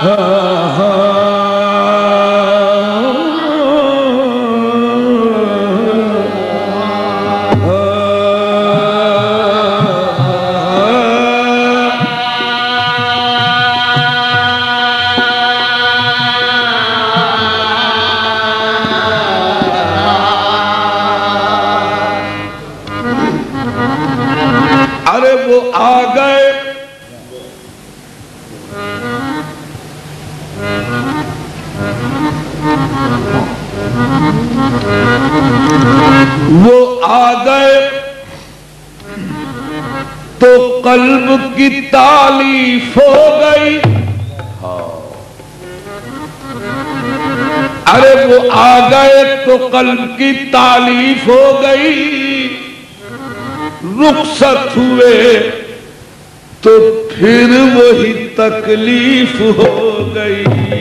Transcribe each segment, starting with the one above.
अरे वो आ गए, वो आ गए तो कल्ब की तालीफ हो गई। अरे वो आ गए तो कल्ब की तालीफ हो गई। रुखसत हुए तो फिर वही तकलीफ हो गई।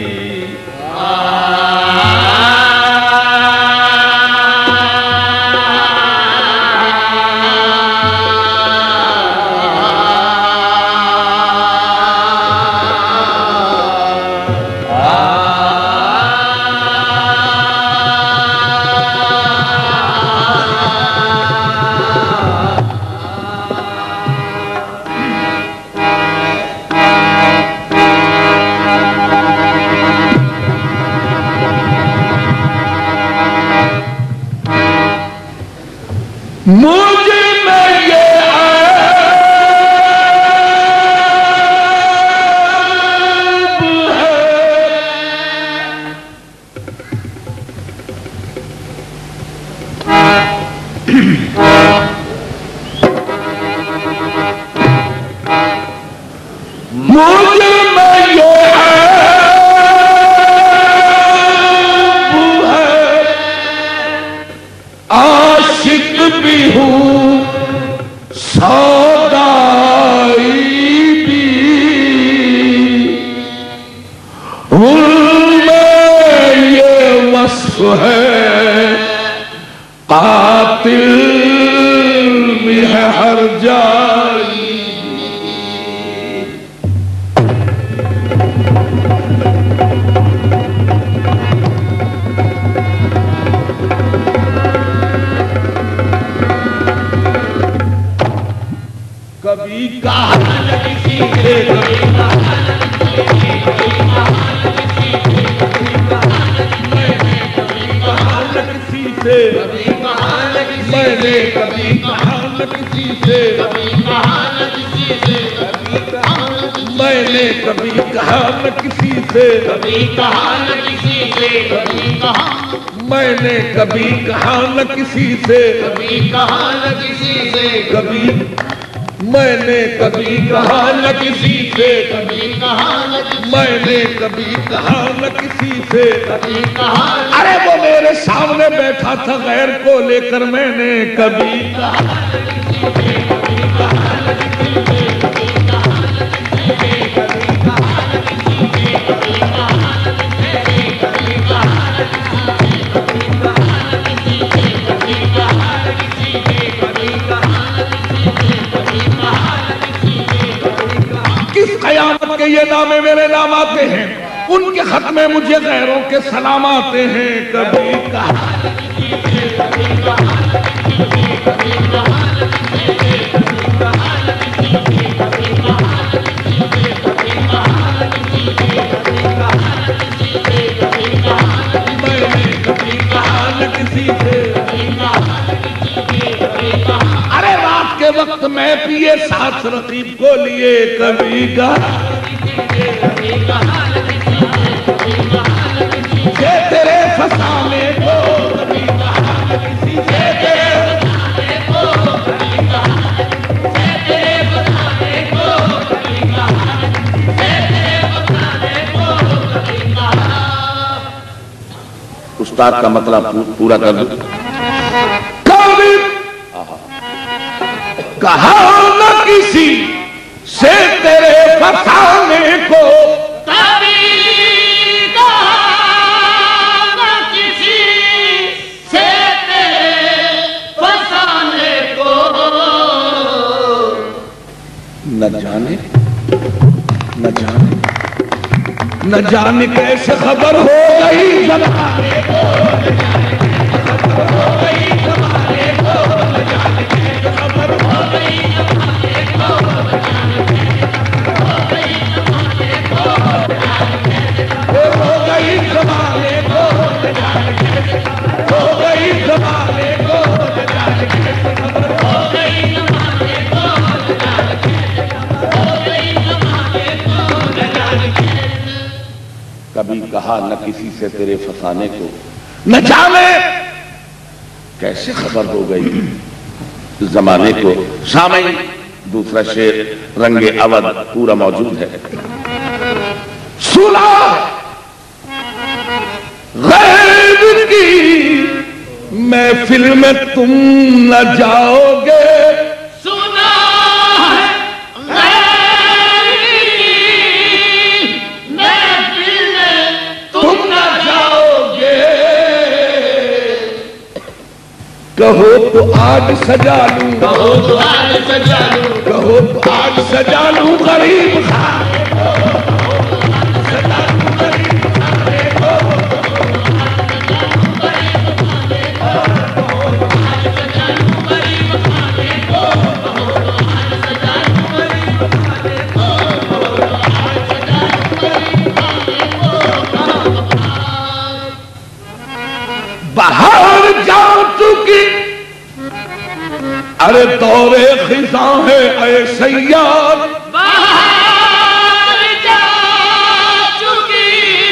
मुझे में ये मुझे में ये आशिक भी हूँ सौदाई भी, उनमें ये वस्फ है कातिल भी है हर जाई। कभी कहा किसी से, कभी कहा किसी से, मैंने कभी कहा न किसी से, मैंने कभी कहा न किसी से, मैंने कभी कहा न किसी से, कभी मैंने कभी कहा न किसी से, मैंने कभी कहा न किसी से। अरे वो मेरे सामने बैठा था गैर को लेकर, मैंने कभी कहा न किसी से, कभी कहा न किसी से, कभी कहा न किसी से, कभी कहा न किसी से, कभी कहा न किसी से, कभी कहा न किसी से, कभी कहा न किसी से, कभी कहा न किसी से, कभी कहा न किसी से, कभी कहा न किसी से, कभी कहा। किस कयामत के ये नामे मेरे नाम आते हैं, उनके खत में मुझे गैरों के सलाम आते हैं। कभी कहा न किसी से, कभी कहा न किसी से, कभी कहा न किसी से, कभी कहा न किसी से, कभी कहा न किसी से, कभी कहा न किसी से, कभी कहा न किसी से, कभी कहा न मैंने कभी कहा न किसी से, कभी कहा न किसी से, कभी कहा। अरे रात के वक्त मैं पिए साथ रकीब को लिए, कभी कहा न किसी से, कभी कहा न किसी से, कभी कहा न किसी से तेरे फसाने को, कभी कहा न किसी से तेरे फसाने को, कभी कहा न किसी से तेरे फसाने को, कभी कहा न किसी से तेरे फसाने को, कभी कहा। उस्ताद का मतलब पूरा कर दो। कभी कहा न किसी से तेरे फसाने को, कभी कहा न किसी से तेरे फसाने को, न जाने न जाने कैसे खबर हो गई जमाने को, खबर हो गई जमाने को, न जाने कैसे खबर हो गई जमाने को, न जाने कैसे खबर हो गई जमाने को, हो गई जमाने को, न जाने कैसे खबर हो गई जमाने को, न जाने कैसे खबर हो गई जमाने को, न जाने कैसे खबर हो गई जमाने को, न जाने कैसे। कभी कहा न किसी से तेरे फसाने को, न जाने कैसे खबर हो गई जमाने को। सामईन दूसरा शेर रंगे अवध पूरा मौजूद है। सुना गैब की महफिल में तुम न जाओगे, सुना है गैब की महफिल में तुम न जाओगे, कहो तो आज सजा लूं, कहो तो आज सजा लूं, कहो तो आज सजा लूं गरीब खाने को, कहो तो आज सजा लूं गरीब खाने को, बाहर जा चुकी अरे दौरे खिजा है ऐ सैयार, बाहर जा चुकी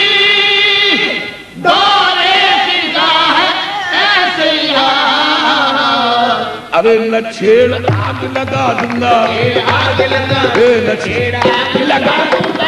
दौरे खिजा है ऐसे यार, अरे न छेड़ आग लगा दूंगा, आग लगा न छेड़ आग लगा दूंगा,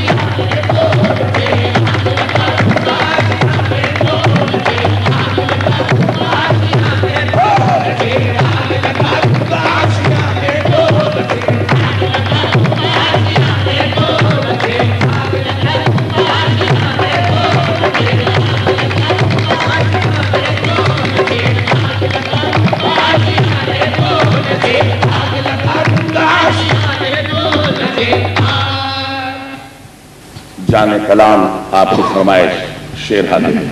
जाने कलाम आपकी फरमाइश शेर हाजिर है।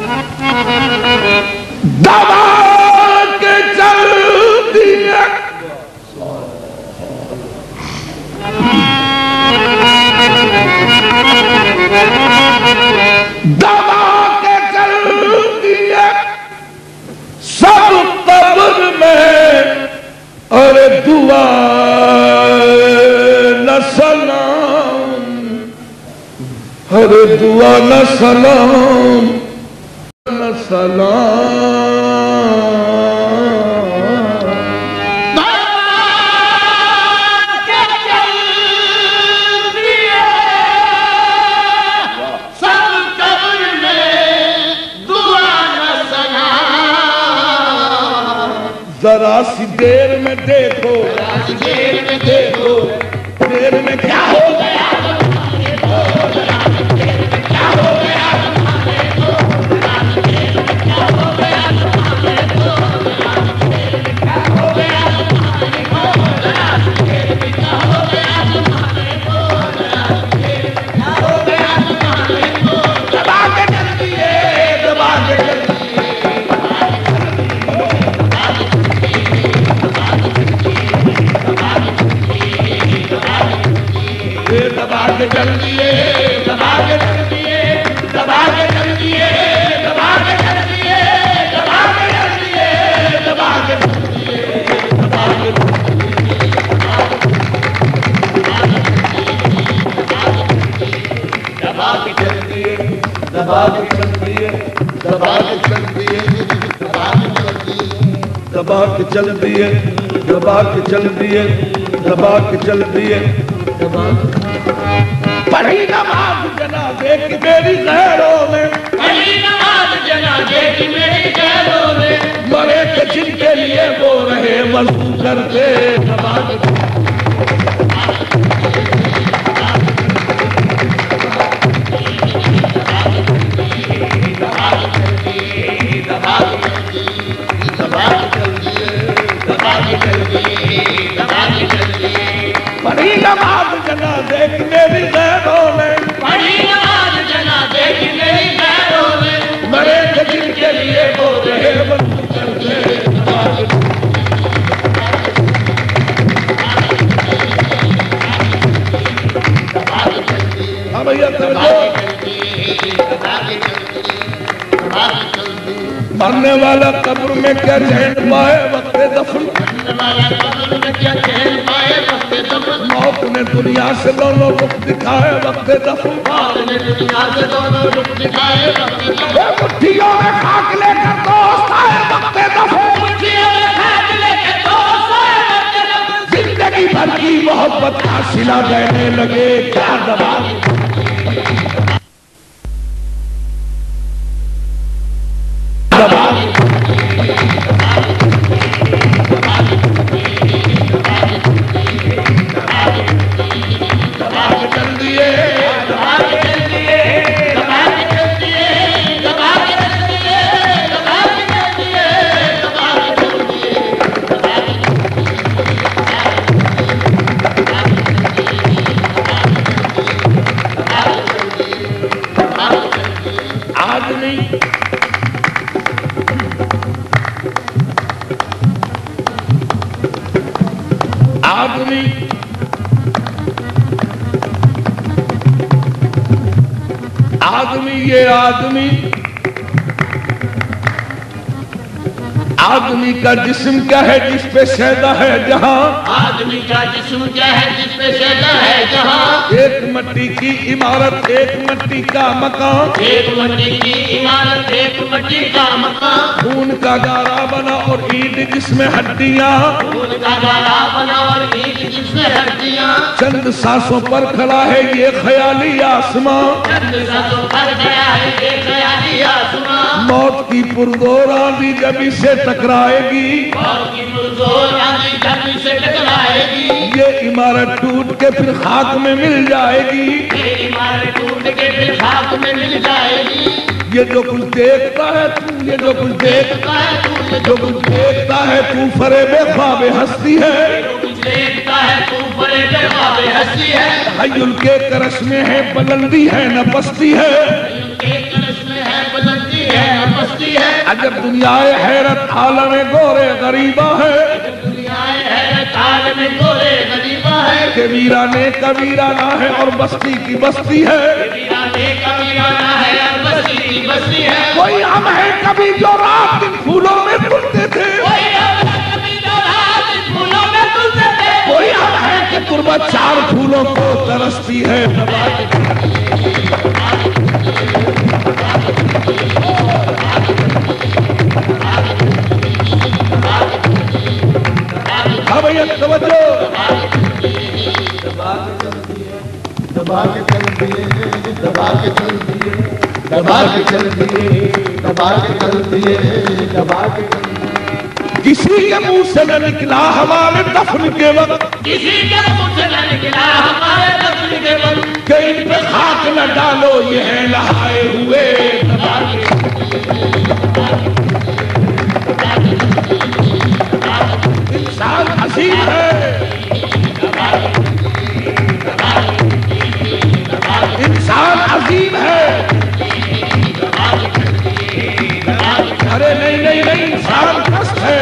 दबा के चल दिया दबा के चल दिया सब कब्र में, अरे दुआ न सलाम, अरे दुआ न सलाम, न सलाम। सब कब्र में दुआ न सलाम, जरा सी देर में देखो, देर में देखो, देर में क्या हो गया, दबा के चल दिए, दबा के चल दिए, दबा के चल दिए, दबा के चल दिए, दबा के चल दिए, दबा के चल दिए, दबा के दबा के चल दिए, दबा के चल दिए, दबा के चल दिए, दबा के चल दिए, दबा के चल दिए, दबा के चल दिए, दबा पढ़ी नमाज जनाजे की मेरी गैरों में, पढ़ी नमाज जनाजे की मेरी गैरों में, मरे थे जिनके लिए वो रहे वजू करते, नमाज पढ़ी नमाज जनाजे की मेरी गैरों में, पढ़ी नमाज हाँ भैया मरने वाला कब्र में क्या चैन पाए वक्त दफन, मौत ने दुनिया से दोनों रुख दिखाए वक्त दफन, मुट्ठियों में खाक लेकर दोस्त आए वक्त दफन, जिंदगी भर की मोहब्बत का सिला देने लगे क्या दबा। आदमी का जिस्म क्या है जिस पे शैदा है जहां, आदमी का जिस्म क्या है जिस पे शैदा है जहां, एक मिट्टी की इमारत एक मिट्टी का मकान, एक मिट्टी की इमारत एक मिट्टी का मकान, खून का गारा बना और ईंट जिसमें हड्डियां, खून का गारा बना और ईंट जिसमें हड्डियां, चंद सांसों पर खड़ा है ये ख्याली आसमां, चंद सांसों पर खड़ा है ये ख्याली आसमां, मौत की पुरजोर आंधी जब इसे टकराएगी, मौत की पुरजोर आंधी जब इसे टकराएगी, ये इमारत टूट के फिर खाक में मिल जाएगी, ये इमारत टूट के फिर खाक में मिल जाएगी, ये जो कुछ देखता है तू, ये जो कुछ देखता है तू, ये जो कुछ देखता है तू फरेबे ख्वाबे हस्ती है, जो कुछ देखता है तू फरेबे ख्वाबे हस्ती है, तहय्युल के करश में है बुलंदी है न पस्ती है, एक करश में है बुलंदी है न पस्ती है, अजब दुनियाए हैरत आलम गोरे गरीबा है, दुनियाए हैरत आलम गोरे गरीबा है, के वीराने कबीराना है और बस्ती की बस्ती है, वीराने कबीराना है और बस्ती की बस्ती है, कोई हम है कभी जो रात दिन फूलों में तुलते थे, कोई हम है कभी जो रात दिन फूलों में तुलते थे, कोई हम है कि तुरबत चार फूलों को तरसती है, हाँ भैया तवज्जो, दबा के चल दिए, दबा के चल दिए, दबा के चल दिए, दबा के चल दिए, दबा के चल दिए, किसी के मुंह से न निकला हमारे दफन के वक्त, किसी के मुंह से न निकला हमारे दफन के वक्त, कि इन पे खाक न डालो ये है नहाए हुए, इंसान अजीम है, इंसान अजीम है, अरे नहीं नहीं नहीं इंसान कष्ट है,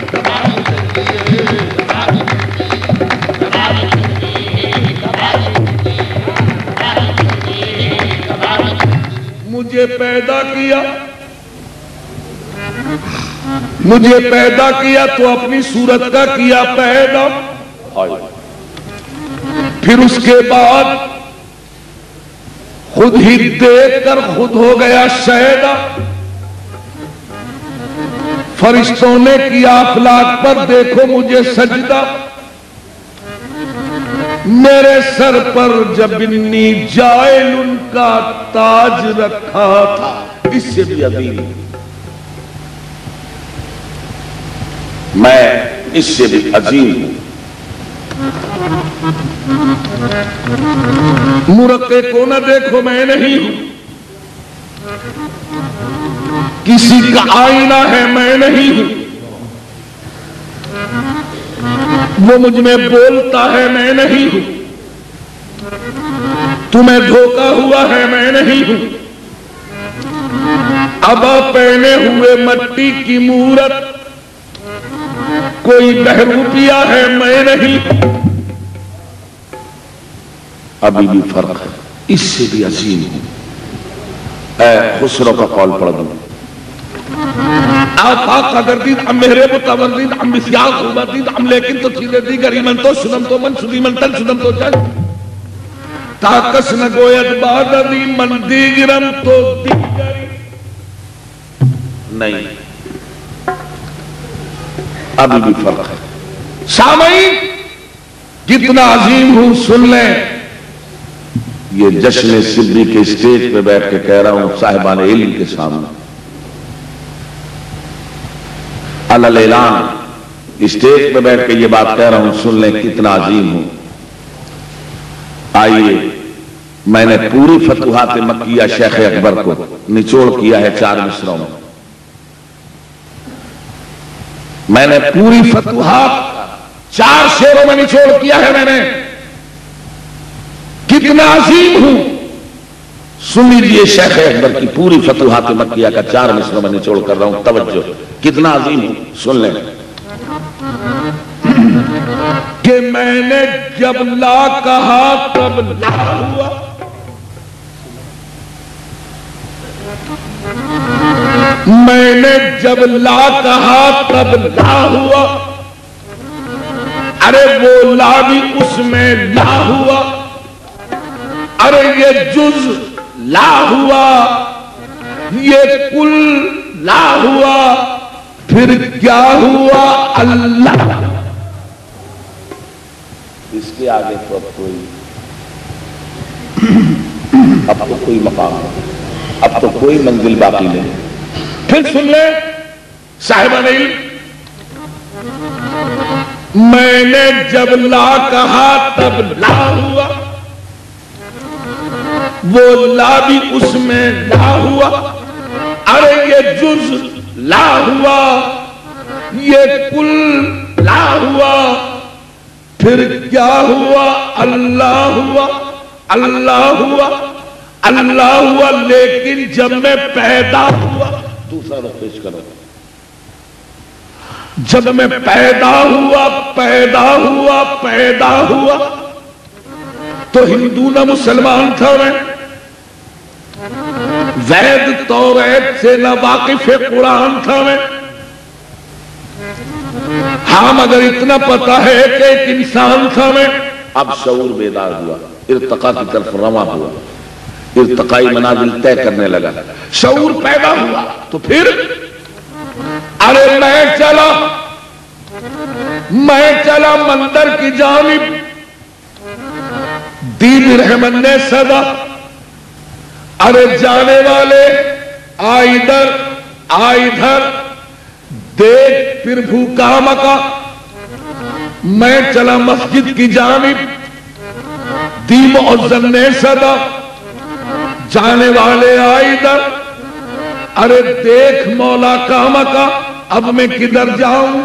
मुझे पैदा किया, मुझे पैदा किया तो अपनी सूरत का किया पैदा, फिर उसके बाद खुद ही देख कर खुद हो गया शैदा, फरिश्तों ने किया अफलाक पर देखो मुझे सजदा, मेरे सर पर जबिन्नी जायल उनका ताज रखा था, इससे भी अजीम मैं, इससे भी अजीम हूं। मुरक्के को न देखो मैं नहीं हूं, किसी का आईना है मैं नहीं हूं, वो मुझ में बोलता है मैं नहीं हूं, तुम्हें धोखा हुआ है मैं नहीं हूं, अबा पहने हुए मट्टी की मूरत कोई बहरूपिया है मैं नहीं, अभी भी फर्क है। इससे भी अजीम हूं। खुसरो का कौल पढ़ दूं, आफाक कदरदीन अम मेहरे मुतवरदीन अम मिस्याक हुमदीन अम लेकिन तो चीज़ें दीगरी मन तो सुनम तो मन सुदी मन तन सुनम तो चल ताकस न गोयत बाददी मन दीगरम तो दीगरी नहीं, अभी भी फर्क है। सामईन कितना अजीम हूं सुन लें। ये जश्न सिद्दी के स्टेज पे बैठ के कह रहा हूं साहिबान इल्म के सामने, अलल ऐलान स्टेज पे बैठ के ये बात कह रहा हूं, सुन लें कितना अजीम हूं। आइए, मैंने पूरी फतुहात मक्किया शेख अकबर को निचोड़ किया है 4 मिसरों में। मैंने पूरी फतुहात 4 शेरों में निचोड़ किया है मैंने। कितना अजीम हूं सुन लीजिए, शेख अकबर की पूरी फतुहात मक्किया का 4 मिसरों में निचोड़ कर रहा हूं, तवज्जो। कितना अजीम हूं सुन लें कि मैंने जब ला कहा तब ला हुआ, मैंने जब ला कहा तब ला हुआ, अरे वो ला भी उसमें ला हुआ, अरे ये जुज ला हुआ, ये कुल ला हुआ, फिर क्या हुआ अल्लाह। इसके आगे तो अब कोई मकाम, अब तो कोई मंजिल बाकी नहीं। फिर सुन ले साहिबा नहीं, मैंने जब ला कहा तब ला हुआ, वो ला भी उसमें ला हुआ, अरे ये जुज ला हुआ, ये कुल ला हुआ, फिर क्या हुआ अल्लाह हुआ, अल्लाह हुआ, अल्लाह हुआ। लेकिन जब मैं पैदा हुआ, दूसरा रुख पेश करो, जब मैं पैदा हुआ पैदा हुआ पैदा हुआ तो हिंदू न मुसलमान था मैं, वैद तौरात से न वाकिफ कुरान था मैं। हाँ, मगर इतना पता है कि एक इंसान था मैं। अब शऊर बेदार हुआ, इर्तिका की तरफ रवा हुआ, इर्तिकाई मनाजिल तय करने लगा, शऊर पैदा हुआ। तो फिर अरे मैं चला मंदिर की जानिब, दीन रहमत ने सदा, अरे जाने वाले आ इधर देख फिर भूखा मका। मैं चला मस्जिद की जानिब, दी मुअज्जिन ने सदा, जाने वाले आ इधर, अरे देख मौला का मका। अब मैं किधर जाऊं,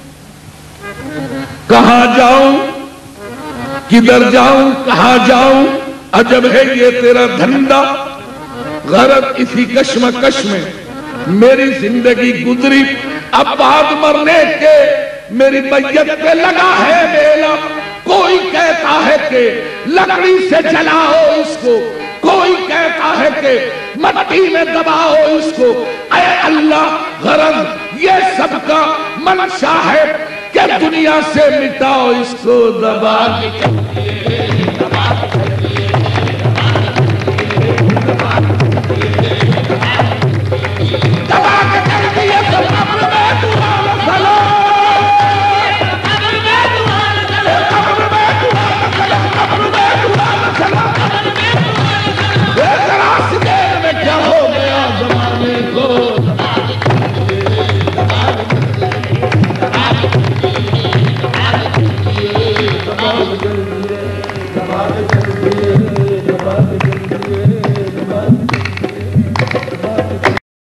कहां जाऊं, किधर जाऊं, कहां जाऊं। अजब है ये तेरा धंधा, गरज इसी कश्मकश में मेरी जिंदगी गुजरी। अब बाद मरने के मेरी मैयत पे लगा है मेला। कोई कहता है कि लकड़ी से जलाओ इसको, कोई कहता है कि मट्टी में दबाओ इसको। ऐ अल्लाह, गरज ये सबका मंशा है कि दुनिया से मिटाओ इसको, दबा के